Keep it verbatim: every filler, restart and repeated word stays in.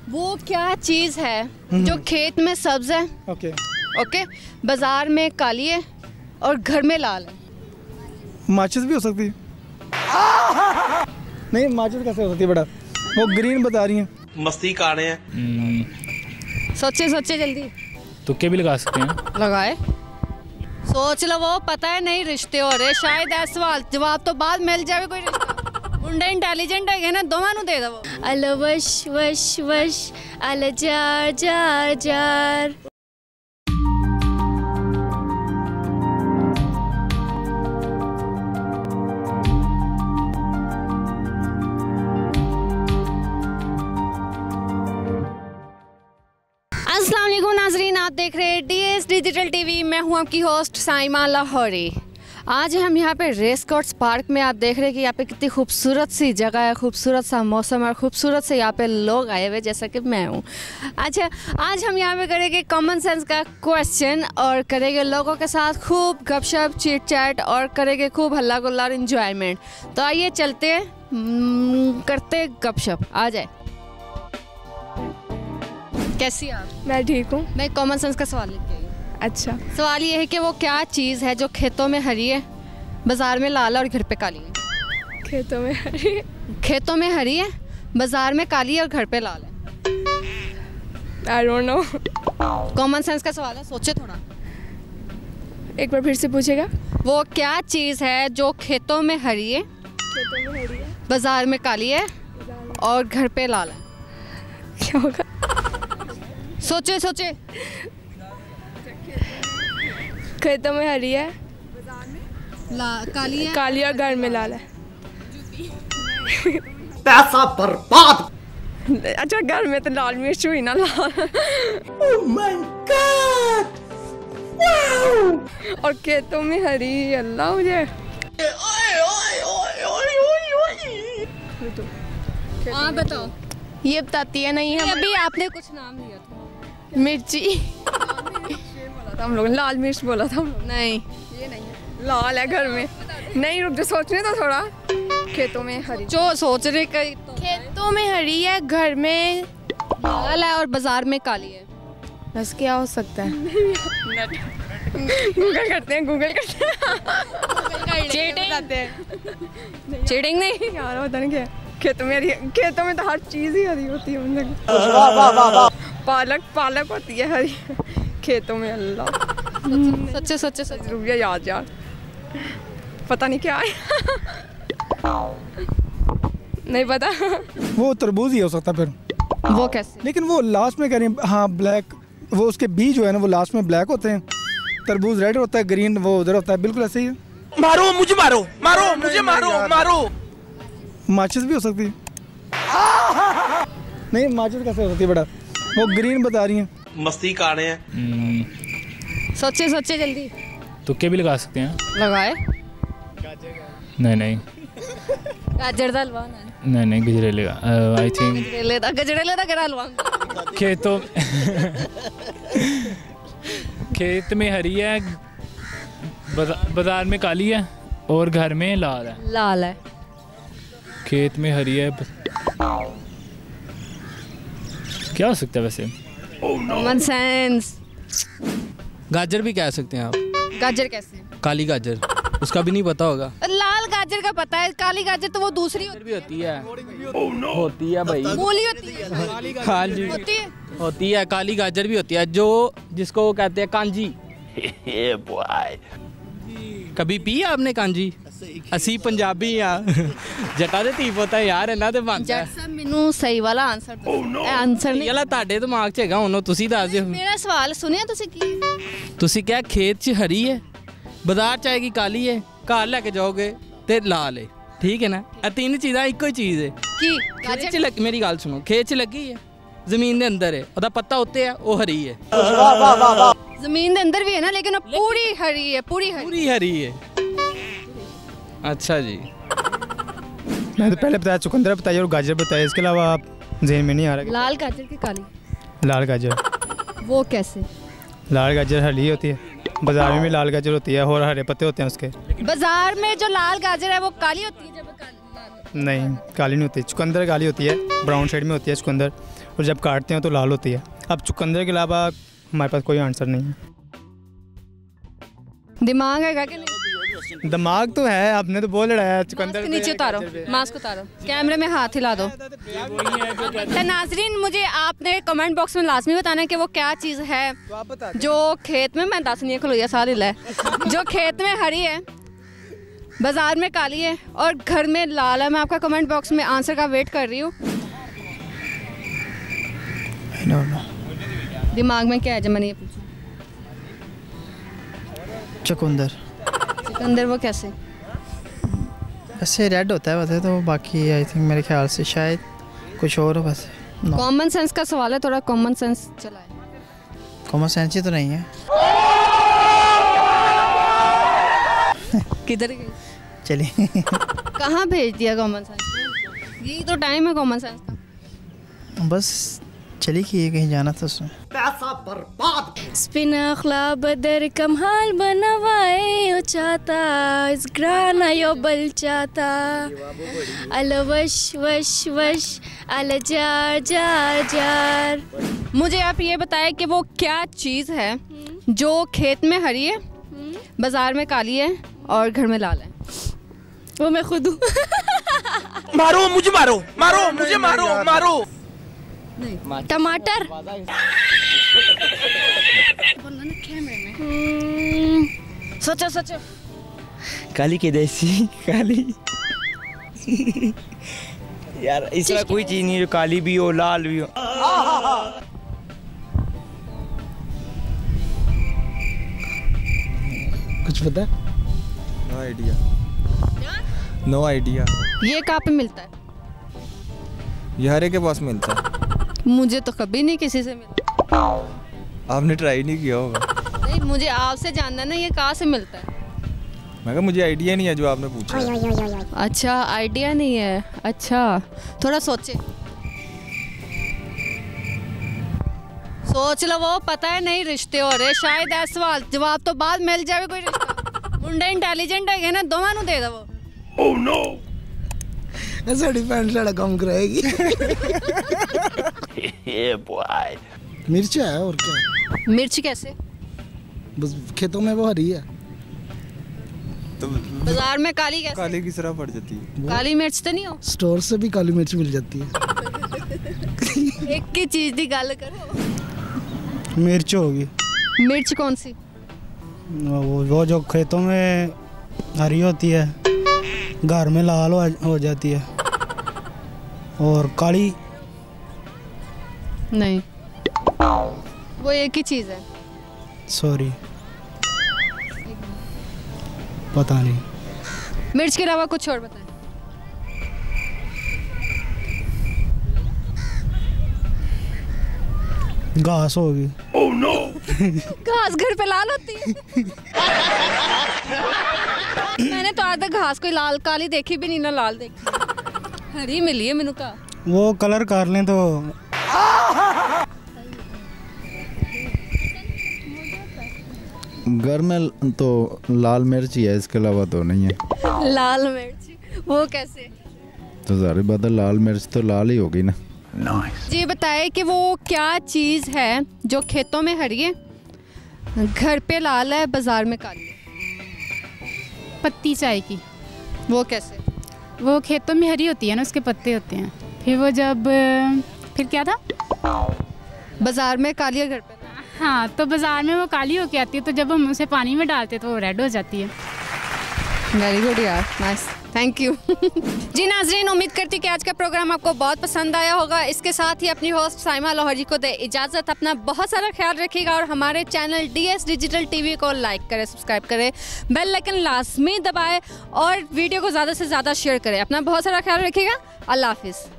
वो क्या चीज़ है जो खेत में सब्ज है, ओके ओके, बाजार में काली है और घर में लाल है? माचिस भी हो सकती है। नहीं, माचिस कैसे हो सकती है बेटा? वो ग्रीन बता रही हैं। मस्ती कर रहे हैं। सोचे सोचे जल्दी। तुक्के भी लगा सकते हैं। लगाए, सोच लो। वो पता है नहीं रिश्ते हो रहे, शायद ऐसा सवाल जवाब तो बाद मिल जाए कोई रिश्ता। मुंडा इंटेलिजेंट है ना, दोवां नू दे दो। अल वश वश वश अल जार जार जार। अस्सलाम वालेकुम नाजरीन, आप देख रहे हैं डीएस डिजिटल टीवी। मैं हूं आपकी होस्ट साइमा लाहौरी। आज हम यहाँ पे रेस कोर्स पार्क में, आप देख रहे हैं कि यहाँ पे कितनी खूबसूरत सी जगह है, खूबसूरत सा मौसम और खूबसूरत से यहाँ पे लोग आए हुए जैसा कि मैं हूँ। अच्छा, आज हम यहाँ पे करेंगे कॉमन सेंस का क्वेश्चन और करेंगे लोगों के साथ खूब गपशप चिट चैट और करेंगे खूब हल्ला गुल्ला और इंजॉयमेंट। तो आइए चलते हैं, करते गपशप। आ जाए। कैसी आप? मैं ठीक हूँ। मैं कॉमन सेंस का सवाल लेके आई हूँ। अच्छा, सवाल ये है कि वो क्या चीज़ है जो खेतों में हरी है, बाजार में लाल है और घर पे काली है? खेतों में हरी। खेतों में हरी है, बाजार में काली है और घर पे लाल है। I don't know. Common sense का सवाल है, सोचे थोड़ा। एक बार फिर से पूछेगा। वो क्या चीज़ है जो खेतों में हरी है, खेतों में हरी है, बाजार में काली है और घर पे लाल है? क्या होगा? सोचे सोचे। खेतों में हरी है, ला काली है, काली और घर में लाल है। पैसा बर्बाद। अच्छा, घर में तो लाल मिर्च हुई ना, लाल। Oh my God! Wow! और खेतों में हरी, अल्लाह मुझे। हाँ बताओ। ये बताती है नहीं है। अभी आपने कुछ नाम लिया था। मिर्ची बोला था हम लोग, लाल मिर्च बोला था हम लोग। नहीं, ये नहीं है, लाल है घर में। नहीं, रुक जा, सोचने तो थोड़ा। खेतों में हरी, जो सोच रहे कई तो खेतों में हरी है, घर में लाल है और बाजार में काली है। बस क्या हो सकता है? गूगल करते हैं, गूगल करते हैं। चीटिंग चीटिंग नहीं यार, पता नहीं क्या खेतों में हरी। खेतों में तो हर चीज ही हरी होती है मतलब। पालक पालक होती है हरी खेतों में। अल्लाह, सच्चे सच्चे सच्चे। रुक गया याद यार, पता नहीं क्या है। नहीं पता। वो तरबूज ही हो सकता फिर। वो कैसे? लेकिन वो लास्ट में कह रही हैं, हाँ ब्लैक, वो उसके बीज जो है ना वो लास्ट में ब्लैक होते हैं। तरबूज रेड होता है, ग्रीन वो उधर होता है। बिल्कुल ऐसे ही है। मारो मुझे, मारो मारो मुझे, मारो मारो। माचिस भी हो सकती है। नहीं, माचिस कैसे हो सकती है बेटा? वो ग्रीन बता रही हैं। मस्ती कर रहे हैं। सोचे सोचे जल्दी। तुक्के भी लगा सकते हैं। लगाए। नहीं नहीं गाजर का हलवा ना, नहीं नहीं गजरेले का आई थिंक। गजरेले दा गजरेले दा केड़ा हलवा? खेतों खेत में हरी है, बाजा- बाजार में काली है और घर में लाल है। लाल है। खेत में हरी है, क्या हो सकता है वैसे? Common sense. गाजर भी कह सकते हैं आप। गाजर कैसे? काली गाजर, उसका भी नहीं पता होगा। लाल गाजर का पता है, काली गाजर तो वो दूसरी होती भी होती है। होती है भाई, है। मूली होती है। हाँ जी होती है। होती है। काली गाजर भी होती है, जो जिसको वो कहते हैं कांजी। कभी पी आपने कांजी? असी पंजाबी आ जटा दे धी पुੱਤ यार, ਇਹਨਾਂ ਦੇ ਬਣਦਾ। जट साहब ਮੈਨੂੰ ਸਹੀ ਵਾਲਾ ਆਨਸਰ ਦਿਓ। ਇਹ ਆਨਸਰ ਨਹੀਂ, ਯਾਲਾ ਤੁਹਾਡੇ ਦਿਮਾਗ 'ਚ ਹੈਗਾ, ਹੁਣ ਤੁਸੀਂ ਦੱਸ ਦਿਓ। ਮੇਰਾ ਸਵਾਲ ਸੁਣਿਆ ਤੁਸੀਂ ਕੀ? ਤੁਸੀਂ ਕਿਹਾ ਖੇਤ 'ਚ ਹਰੀ ਹੈ, ਬਾਜ਼ਾਰ 'ਚ ਆਏਗੀ ਕਾਲੀ ਹੈ, ਘਰ ਲੈ ਕੇ ਜਾਓਗੇ ਤੇ ਲਾਲ ਹੈ। ਠੀਕ ਹੈ ਨਾ? ਇਹ ਤਿੰਨ ਚੀਜ਼ਾਂ ਇੱਕੋ ਹੀ ਚੀਜ਼ ਹੈ। ਕੀ ਖੇਤ 'ਚ ਲੱਗੀ, ਮੇਰੀ ਗੱਲ ਸੁਣੋ, ਖੇਤ 'ਚ ਲੱਗੀ ਹੈ, ਜ਼ਮੀਨ ਦੇ ਅੰਦਰ ਹੈ, ਉਹਦਾ ਪੱਤਾ ਉੱਤੇ ਹੈ, ਉਹ ਹਰੀ ਹੈ। ਜ਼ਮੀਨ ਦੇ ਅੰਦਰ ਵੀ ਹੈ ਨਾ, ਲੇਕਿन ਉਹ पूरी हरी है, पूरी हरी। पूरी हरी है। अच्छा जी, मैंने तो पहले बताया, चुकंदर बताइए और गाजर बताइए, इसके अलावा आप जहन में नहीं आ रहा। लाल गाजर की काली? लाल गाजर। वो कैसे? लाल गाजर हरी होती है, बाजार में भी लाल गाजर होती है और हरे पत्ते होते हैं उसके। बाजार में जो लाल गाजर है वो काली होती है जब काली? नहीं, काली नहीं होती। चुकंदर काली होती है, ब्राउन शेड में होती है चुकंदर, और जब काटते हैं तो लाल होती है। अब चुकंदर के अलावा हमारे पास कोई आंसर नहीं है। दिमाग है कि नहीं? दिमाग तो है, आपने तो बोल रहा है चुकंदर। मास्क नीचे उतारो, मास्क उतारो, कैमरे में हाथ हिला दो। तो नाजरीन, मुझे आपने कमेंट बॉक्स में लाजमी बताना है कि वो क्या चीज़ है जो खेत में, मैं दस नहीं खलोया साल हिला है, जो खेत में हरी है, बाजार में काली है और घर में लाल है। मैं आपका कमेंट बॉक्स में आंसर का वेट कर रही हूँ। दिमाग में क्या है जब मैंने ये पूछा? चुकंदर। चुकंदर वो कैसे? ऐसे रेड होता है वैसे तो, बाकी आई थिंक मेरे ख्याल से शायद कुछ और हो बस। कॉमन सेंस का सवाल है, थोड़ा कॉमन सेंस चलाए। कॉमन सेंस ही तो नहीं है। किधर गई? चलिए। कहाँ भेज दिया कॉमन सेंस? यही तो टाइम है कॉमन सेंस का। बस चली कि ये कहीं जाना था उसमें। पैसा बर्बाद। Spinachla badar kamhal banawai ochata isgrana yo balchata ala wash wash wash ala jar jar jar। मुझे आप ये बताएं कि वो क्या चीज़ है जो खेत में हरी है, बाजार में काली है और घर में लाल है? वो मैं खुद हूँ। मारो मुझे, मारो मारो मुझे, मारो मारो। टमाटर। सोचो सोचो। काली के देसी काली। यार इसमें कोई चीज नहीं जो काली भी हो लाल भी हो। कुछ पता? No idea, no idea. ये कहाँ पे मिलता है? ये हरे के पास मिलता है। मुझे तो कभी नहीं किसी से मिला। आपने ट्राई नहीं किया होगा। नहीं, मुझे आपसे जानना ना ये कहाँ से मिलता है। मैं कहा मुझे आइडिया नहीं है जो आपने पूछा है। अच्छा, आइडिया नहीं है। अच्छा, थोड़ा सोचे, सोच लो। वो पता है नहीं रिश्ते हो रहे, शायद ऐसा सवाल जवाब तो बाद मिल जाए कोई रिश्ता। मुंडा इंटेलिजेंट है ना, दोवां नूं दे दो वो। ओह नो, ऐसा डिफेंस लड़ा काम कराएगी। ये बॉय। मिर्च है और क्या? मिर्च कैसे? बस खेतों में वो हरी है तो बाजार में काली कैसे? काली की तरह पड़ जाती है। काली मिर्च तो नहीं हो? स्टोर से भी काली मिर्च मिल जाती है। एक की चीज की गल करो। मिर्च होगी। मिर्च कौन सी? वो वो जो खेतों में हरी होती है, घर में लाल हो, हो जाती है और काली नहीं, वो एक ही चीज है। सॉरी, पता नहीं। मिर्च के अलावा कुछ और बताएं। घास होगी। ओह नो, घास घर पे लाल होती है? मैंने तो आज तक घास कोई लाल काली देखी भी नहीं, ना लाल देखी, हरी मिली है मैनू का। वो कलर कर लें तो घर में तो लाल मिर्च ही है, इसके अलावा तो नहीं है। लाल मिर्च वो कैसे? तो सारी बात है, लाल मिर्च तो लाल ही होगी ना। नाइस। जी बताए कि वो क्या चीज़ है जो खेतों में हरी है, घर पे लाल है, बाजार में काली है? पत्ती चाय की। वो कैसे? वो खेतों में हरी होती है ना, उसके पत्ते होते हैं, फिर वो जब फिर क्या था, बाजार में काली है, घर पे। हाँ, तो बाजार में वो काली होके आती है, तो जब हम उसे पानी में डालते हैं तो वो रेड हो जाती है। वेरी गुड यार, नाइस, थैंक यू। जी नाजरीन, उम्मीद करती हूँ कि आज का प्रोग्राम आपको बहुत पसंद आया होगा। इसके साथ ही अपनी होस्ट साइमा लाहौरी को दे इजाज़त। अपना बहुत सारा ख्याल रखिएगा और हमारे चैनल डीएस डिजिटल टीवी को लाइक करें, सब्सक्राइब करें, बेल आइकन लाजमी दबाएं और वीडियो को ज़्यादा से ज़्यादा शेयर करें। अपना बहुत सारा ख्याल रखिएगा। अल्लाह हाफिज़।